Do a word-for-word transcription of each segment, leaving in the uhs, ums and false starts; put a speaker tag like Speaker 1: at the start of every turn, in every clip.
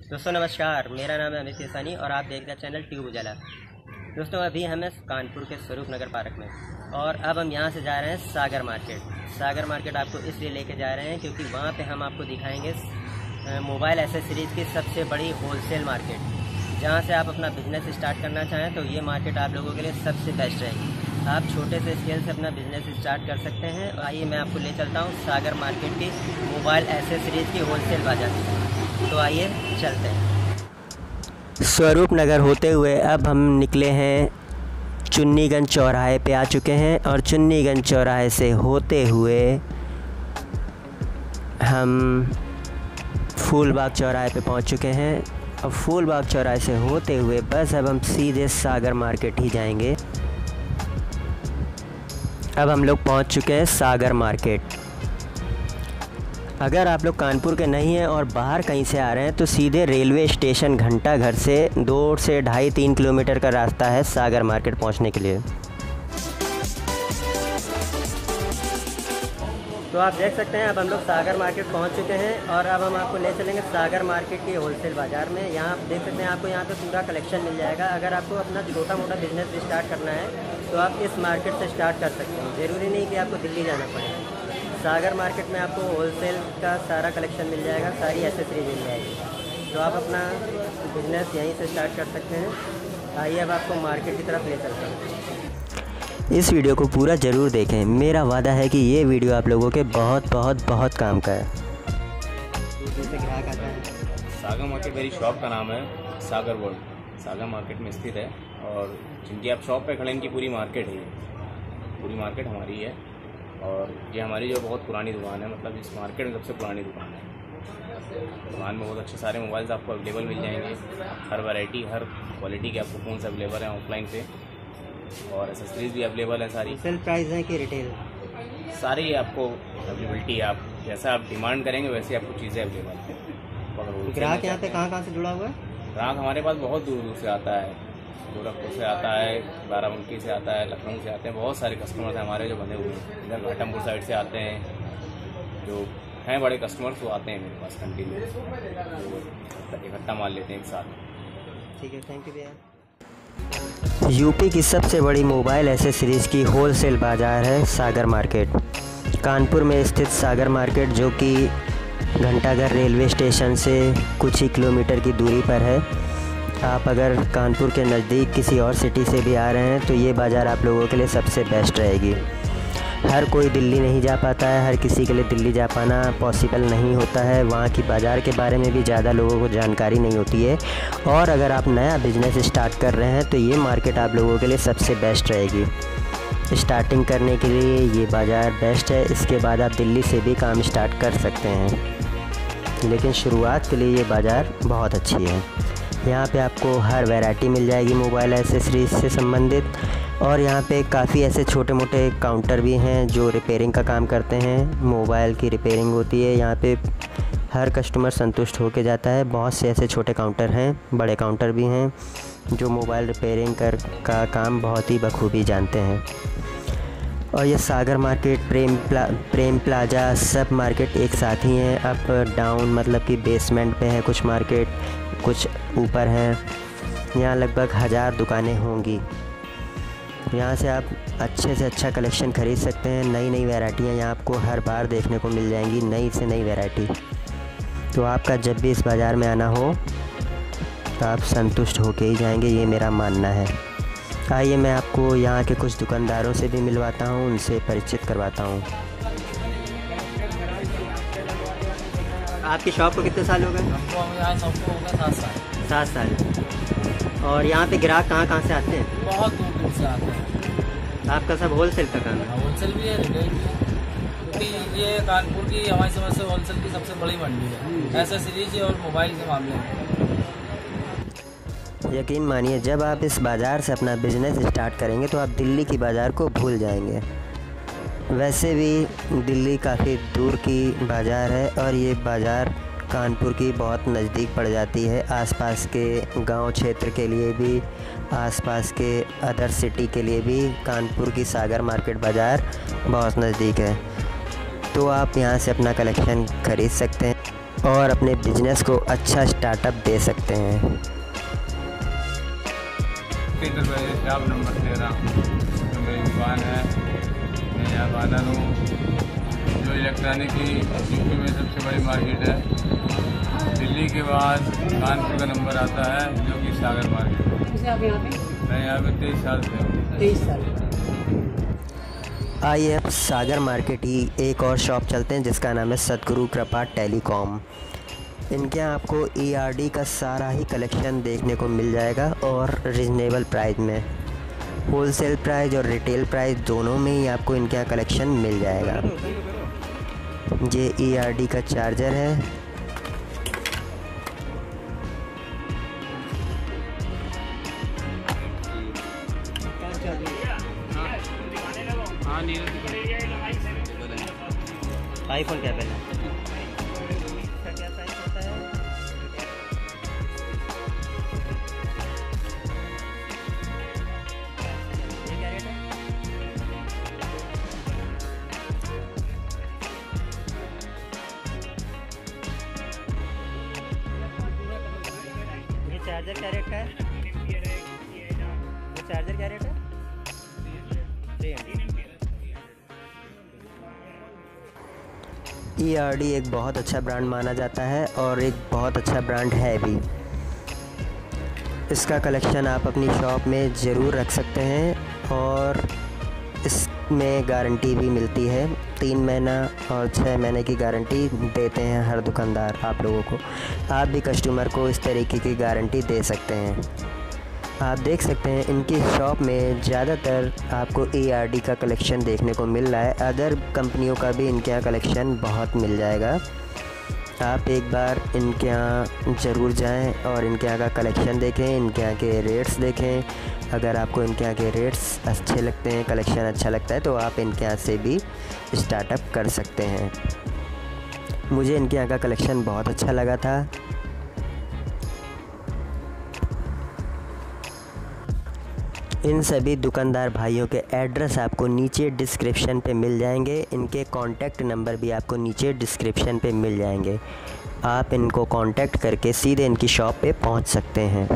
Speaker 1: दोस्तों नमस्कार, मेरा नाम है अमित केसानी और आप देख रहे हैं चैनल ट्यूब उजाला। दोस्तों अभी हम हैं कानपुर के स्वरूप नगर पार्क में और अब हम यहाँ से जा रहे हैं सागर मार्केट। सागर मार्केट आपको इसलिए लेके जा रहे हैं क्योंकि वहाँ पे हम आपको दिखाएंगे मोबाइल एसेसरीज़ की सबसे बड़ी होलसेल मार्केट। जहाँ से आप अपना बिजनेस स्टार्ट करना चाहें तो ये मार्केट आप लोगों के लिए सबसे बेस्ट रहेगी। आप छोटे से स्केल से अपना बिजनेस स्टार्ट कर सकते हैं। आइए मैं आपको ले चलता हूँ सागर मार्केट की मोबाइल एसेसरीज़ की होलसेल बाजार। तो आइए चलते हैं। स्वरूप नगर होते हुए अब हम निकले हैं, चुन्नीगंज चौराहे पे आ चुके हैं और चुन्नीगंज चौराहे से होते हुए हम फूलबाग चौराहे पे पहुंच चुके हैं। अब फूलबाग चौराहे से होते हुए बस अब हम सीधे सागर मार्केट ही जाएंगे। अब हम लोग पहुंच चुके हैं सागर मार्केट। अगर आप लोग कानपुर के नहीं हैं और बाहर कहीं से आ रहे हैं तो सीधे रेलवे स्टेशन घंटा घर से दो से ढाई तीन किलोमीटर का रास्ता है सागर मार्केट पहुंचने के लिए। तो आप देख सकते हैं अब हम लोग सागर मार्केट पहुंच चुके हैं और अब हम आपको ले चलेंगे सागर मार्केट की होलसेल बाज़ार में। यहाँ आप देख सकते हैं आपको यहाँ पे पूरा कलेक्शन मिल जाएगा। अगर आपको अपना छोटा मोटा बिजनेस स्टार्ट करना है तो आप इस मार्केट से स्टार्ट कर सकते हैं। ज़रूरी नहीं कि आपको दिल्ली जाना पड़े। सागर मार्केट में आपको होलसेल का सारा कलेक्शन मिल जाएगा, सारी एसेसरी मिल जाएगी। तो आप अपना बिजनेस यहीं से स्टार्ट कर सकते हैं। आइए अब आपको मार्केट की तरफ ले चलते हैं। इस वीडियो को पूरा ज़रूर देखें। मेरा वादा है कि ये वीडियो आप लोगों के बहुत बहुत बहुत काम का है। से ग्राहक आता है।
Speaker 2: सागर मार्केट मेरी शॉप का नाम है सागर वर्ल्ड। सागर मार्केट में स्थित है और जिनकी आप शॉप पे खड़े इनकी पूरी मार्केट है। पूरी मार्केट हमारी है और ये हमारी जो बहुत पुरानी दुकान है, मतलब इस मार्केट में सबसे पुरानी दुकान है। दुकान में बहुत अच्छे सारे मोबाइल्स आपको अवेलेबल मिल जाएंगे। हर वैरायटी, हर क्वालिटी के आपको फ़ोन्स अवेलेबल हैं ऑफलाइन पे और एसेसरीज भी अवेलेबल है सारी।
Speaker 1: सेल प्राइस है कि रिटेल?
Speaker 2: सारी आपको अवेलेबिलिटी, आप जैसा आप डिमांड करेंगे वैसे आपको चीज़ें अवेलेबल हैं।
Speaker 1: ग्राहक यहाँ पे कहाँ कहाँ से जुड़ा हुआ है?
Speaker 2: ग्राहक हमारे पास बहुत दूर दूर से आता है। गोरखपुर से आता है, बाराबंकी से आता है, लखनऊ से आते हैं। बहुत सारे कस्टमर्स हैं हमारे जो बने हुए हैं। इधर घाटमपुर साइड से आते हैं, जो हैं बड़े कस्टमर्स वो आते हैं मेरे पास कंटिन्यू, इकट्ठा माल लेते हैं एक साथ।
Speaker 1: ठीक है, थैंक यू भैया। यूपी की सबसे बड़ी मोबाइल एसेसरीज़ की होलसेल बाज़ार है सागर मार्केट। कानपुर में स्थित सागर मार्केट जो कि घंटाघर रेलवे स्टेशन से कुछ ही किलोमीटर की दूरी पर है। आप अगर कानपुर के नज़दीक किसी और सिटी से भी आ रहे हैं तो ये बाज़ार आप लोगों के लिए सबसे बेस्ट रहेगी। हर कोई दिल्ली नहीं जा पाता है, हर किसी के लिए दिल्ली जा पाना पॉसिबल नहीं होता है। वहाँ की बाज़ार के बारे में भी ज़्यादा लोगों को जानकारी नहीं होती है और अगर आप नया बिज़नेस स्टार्ट कर रहे हैं तो ये मार्केट आप लोगों के लिए सबसे बेस्ट रहेगी। स्टार्टिंग करने के लिए ये बाज़ार बेस्ट है। इसके बाद आप दिल्ली से भी काम स्टार्ट कर सकते हैं, लेकिन शुरुआत के लिए ये बाज़ार बहुत अच्छी है। यहाँ पे आपको हर वैरायटी मिल जाएगी मोबाइल एसेसरीज से संबंधित और यहाँ पे काफ़ी ऐसे छोटे मोटे काउंटर भी हैं जो रिपेयरिंग का काम करते हैं। मोबाइल की रिपेयरिंग होती है यहाँ पे, हर कस्टमर संतुष्ट होके जाता है। बहुत से ऐसे छोटे काउंटर हैं, बड़े काउंटर भी हैं जो मोबाइल रिपेयरिंग कर का काम बहुत ही बखूबी जानते हैं। और ये सागर मार्केट, प्रेम प्ला प्रेम प्लाजा सब मार्केट एक साथ ही हैं। अप डाउन मतलब कि बेसमेंट पे है कुछ मार्केट, कुछ ऊपर हैं। यहाँ लगभग हज़ार दुकानें होंगी। यहाँ से आप अच्छे से अच्छा कलेक्शन ख़रीद सकते हैं। नई नई वैरायटियाँ यहाँ आपको हर बार देखने को मिल जाएंगी, नई से नई वैरायटी। तो आपका जब भी इस बाज़ार में आना हो तो आप संतुष्ट होके ही जाएंगे, ये मेरा मानना है। आइए मैं आपको यहाँ के कुछ दुकानदारों से भी मिलवाता हूँ, उनसे परिचित करवाता हूँ। आपकी शॉप को कितने साल हो गए?
Speaker 3: हमको हम यहाँ सबको हो गया सात साल।
Speaker 1: सात साल। और यहाँ पे ग्राहक कहाँ कहाँ से आते हैं?
Speaker 3: बहुत दूर दूर से आते हैं।
Speaker 1: आपका सब होलसेल का काम है?
Speaker 3: होलसेल भी है, रिटेल भी है, क्योंकि ये कानपुर की हमारी समझ से होलसेल की सबसे बड़ी मंडी है एसेसरीज और मोबाइल के मामले में।
Speaker 1: यकीन मानिए जब आप इस बाज़ार से अपना बिज़नेस स्टार्ट करेंगे तो आप दिल्ली की बाज़ार को भूल जाएंगे। वैसे भी दिल्ली काफ़ी दूर की बाज़ार है और ये बाज़ार कानपुर की बहुत नज़दीक पड़ जाती है। आसपास के गांव क्षेत्र के लिए भी, आसपास के अदर सिटी के लिए भी कानपुर की सागर मार्केट बाज़ार बहुत नज़दीक है। तो आप यहाँ से अपना कलेक्शन ख़रीद सकते हैं और अपने बिजनेस को अच्छा स्टार्टअप दे सकते हैं।
Speaker 4: शॉप नंबर तेरह जो मेरी दुकान है, मैं यहाँ बानर हूँ। जो इलेक्ट्रॉनिक की यूपी में सबसे बड़ी मार्केट है। दिल्ली के बाद कानपुर का नंबर आता है जो कि सागर मार्केट है।
Speaker 5: आप यहाँ पे?
Speaker 4: मैं यहाँ पे तेईस साल से हूँ।
Speaker 5: तेईस साल।
Speaker 1: आइए अब सागर मार्केट ही एक और शॉप चलते हैं जिसका नाम है सतगुरु कृपा टेलीकॉम। इनके यहाँ आपको ई आर डी का सारा ही कलेक्शन देखने को मिल जाएगा और रिजनेबल प्राइस में। होलसेल प्राइस और रिटेल प्राइस दोनों में ही आपको इनके यहाँ कलेक्शन मिल जाएगा। ये ई आर डी का चार्जर है। आईफोन क्या पहले इसका क्या प्राइस होता है? ये क्या रेट है? ये चार्जर क्या रेट का है? वो चार्जर क्या रेट है? Three hundred. E R D एक बहुत अच्छा ब्रांड माना जाता है और एक बहुत अच्छा ब्रांड है भी। इसका कलेक्शन आप अपनी शॉप में ज़रूर रख सकते हैं और इसमें गारंटी भी मिलती है। तीन महीना और छः महीने की गारंटी देते हैं हर दुकानदार आप लोगों को। आप भी कस्टमर को इस तरीके की गारंटी दे सकते हैं। आप देख सकते हैं इनकी शॉप में ज़्यादातर आपको ई आर डी का कलेक्शन देखने को मिल रहा है। अदर कंपनियों का भी इनके यहाँ कलेक्शन बहुत मिल जाएगा। आप एक बार इनके यहाँ ज़रूर जाएं और इनके यहाँ का कलेक्शन देखें, इनके यहाँ के रेट्स देखें। अगर आपको इनके यहाँ के रेट्स अच्छे लगते हैं, कलेक्शन अच्छा लगता है तो आप इनके यहाँ से भी स्टार्टअप कर सकते हैं। मुझे इनके यहाँ का कलेक्शन बहुत अच्छा लगा था। इन सभी दुकानदार भाइयों के एड्रेस आपको नीचे डिस्क्रिप्शन पे मिल जाएंगे। इनके कॉन्टैक्ट नंबर भी आपको नीचे डिस्क्रिप्शन पे मिल जाएंगे। आप इनको कांटेक्ट करके सीधे इनकी शॉप पे पहुंच सकते हैं।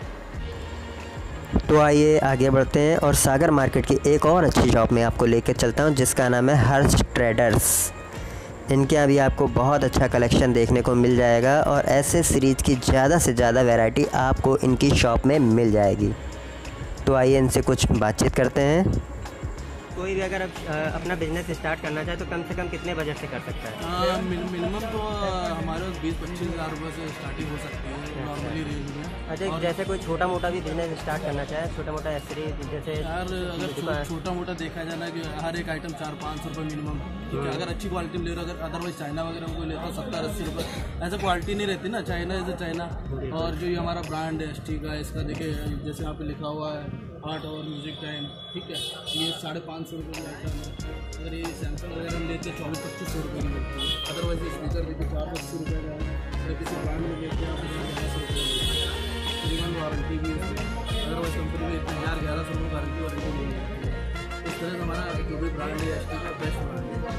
Speaker 1: तो आइए आगे बढ़ते हैं और सागर मार्केट की एक और अच्छी शॉप में आपको लेकर चलता हूं जिसका नाम है हर्ष ट्रेडर्स। इनके यहाँ भी आपको बहुत अच्छा कलेक्शन देखने को मिल जाएगा और ऐसे सीरीज़ की ज़्यादा से ज़्यादा वैरायटी आपको इनकी शॉप में मिल जाएगी। तो आइए इनसे कुछ बातचीत करते हैं। कोई भी अगर अपना बिजनेस स्टार्ट करना चाहे तो कम से कम कितने बजट से कर सकता है?
Speaker 3: मिनिमम तो हमारे बीस पच्चीस हज़ार रुपये से स्टार्टिंग हो सकती है नॉर्मली रेंज में।
Speaker 1: अच्छा, जैसे कोई छोटा मोटा भी बिजनेस स्टार्ट करना चाहे, छोटा मोटा एक्सरीज जैसे
Speaker 3: यार अगर छोटा मोटा देखा जाए ना कि हर एक आइटम चार पाँच सौ रुपये मिनिमम, ठीक है। अगर अच्छी क्वालिटी में ले रहे हो, अगर अदरवाइज चाइना वगैरह में कोई लेता है सत्तर अस्सी रुपये, ऐसा क्वालिटी नहीं रहती ना। चाइना जैसे चाइना और जो ये हमारा ब्रांड है एस टी का, इसका देखिए जैसे यहाँ पे लिखा हुआ है आर्ट और म्यूजिक टाइम, ठीक है। ये साढ़े पाँच सौ रुपये की आइटम है। अगर ये सैमसंग वगैरह में लेते हैं चौबीस पच्चीस सौ रुपये की मिलती है। अदरवाइज ये स्पीकर देखिए चार अस्सी रुपये का है। अगर किसी ब्रांड में लेते हैं आप ग्यारह सौ रुपये मिलती है। वारंटी भी है। अदरवाइज कंपनी में इतने हज़ार ग्यारह सौ रुपये वारंटी वारंटी मिल जाती है। इस तरह से हमारा जो भी ब्रांड है एस टी का बेस्ट ब्रांड है।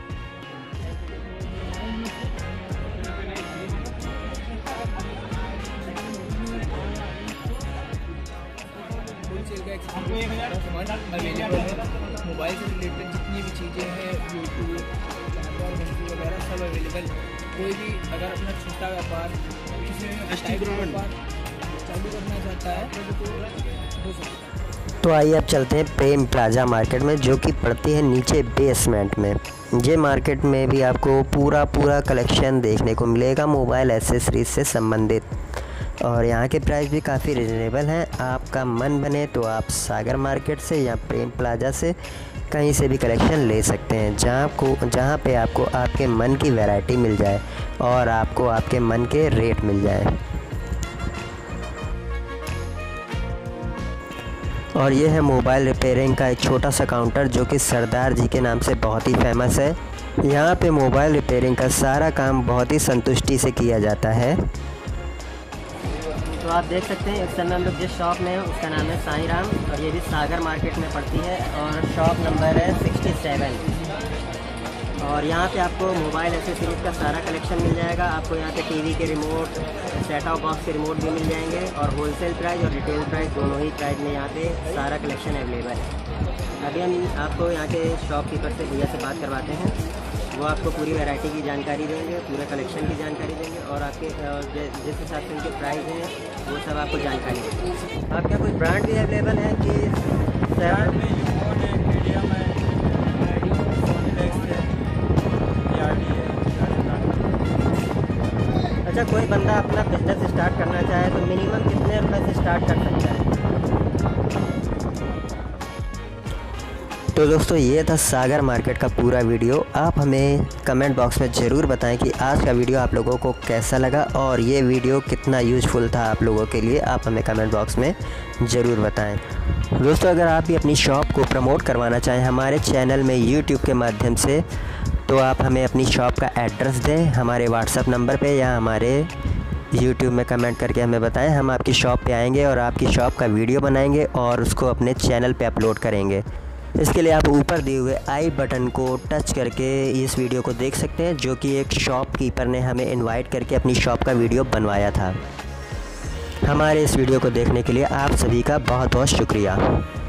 Speaker 3: अवेलेबल है। मोबाइल से रिलेटेड जितनी भी चीज़ें हैं, यूट्यूब चार्जर वगैरह सब अवेलेबल। कोई भी अगर अपना छोटा व्यापार किसी व्यापार चालू करना चाहता है तो हो सकता है। तो आइए अब चलते हैं प्रेम प्लाजा मार्केट में, जो कि पड़ती है नीचे बेसमेंट में। ये मार्केट में भी आपको पूरा पूरा कलेक्शन देखने को मिलेगा मोबाइल एसेसरीज से संबंधित, और यहाँ के प्राइस भी काफ़ी रिजनेबल हैं। आपका मन बने तो आप सागर मार्केट से या प्रेम प्लाजा से कहीं से भी कलेक्शन ले सकते हैं, जहाँ को जहाँ पे आपको आपके मन की वैरायटी मिल जाए और आपको आपके मन के रेट मिल जाए। और ये है मोबाइल रिपेयरिंग का एक छोटा सा काउंटर जो कि सरदार जी के नाम से बहुत ही फेमस है। यहाँ पे मोबाइल रिपेयरिंग का सारा काम बहुत ही संतुष्टि से किया जाता है। तो आप देख सकते हैं इस समय हम लोग जिस शॉप में हैं उसका नाम है साईं राम, और ये भी सागर मार्केट में पड़ती है और शॉप नंबर है सिक्सटी सेवन।
Speaker 1: और यहाँ पे आपको मोबाइल एसेसरीज का सारा कलेक्शन मिल जाएगा। आपको यहाँ पे टीवी के रिमोट, सेट टॉप बॉक्स के रिमोट भी मिल जाएंगे और होलसेल प्राइस और रिटेल प्राइस दोनों ही प्राइस में यहाँ पे सारा कलेक्शन अवेलेबल है। अभी हम आपको यहाँ के शॉपकीपर से भैया से बात करवाते हैं, वो आपको पूरी वैरायटी की जानकारी देंगे, पूरे कलेक्शन की जानकारी देंगे और आपके जिस हिसाब से उनके प्राइस हैं वो सब आपको जानकारी देंगे। आपके कोई ब्रांड भी अवेलेबल है कि
Speaker 5: ब्रांड में यूनिकॉर्न है, मीडियम है, सोनीलेक्स है, यार्डी है।
Speaker 1: अच्छा, कोई बंदा अपना बिजनेस स्टार्ट करना चाहे तो मिनिमम कितने रुपए से स्टार्ट कर सकता है? तो दोस्तों ये था सागर मार्केट का पूरा वीडियो। आप हमें कमेंट बॉक्स में ज़रूर बताएं कि आज का वीडियो आप लोगों को कैसा लगा और ये वीडियो कितना यूज़फुल था आप लोगों के लिए। आप हमें कमेंट बॉक्स में ज़रूर बताएं। दोस्तों अगर आप भी अपनी शॉप को प्रमोट करवाना चाहें हमारे चैनल में यूट्यूब के माध्यम से, तो आप हमें अपनी शॉप का एड्रेस दें हमारे व्हाट्सएप नंबर पे या हमारे यूट्यूब में कमेंट करके हमें बताएं। हम आपकी शॉप पे आएंगे और आपकी शॉप का वीडियो बनाएंगे और उसको अपने चैनल पे अपलोड करेंगे। इसके लिए आप ऊपर दिए हुए आई बटन को टच करके इस वीडियो को देख सकते हैं, जो कि एक शॉपकीपर ने हमें इनवाइट करके अपनी शॉप का वीडियो बनवाया था। हमारे इस वीडियो को देखने के लिए आप सभी का बहुत बहुत शुक्रिया।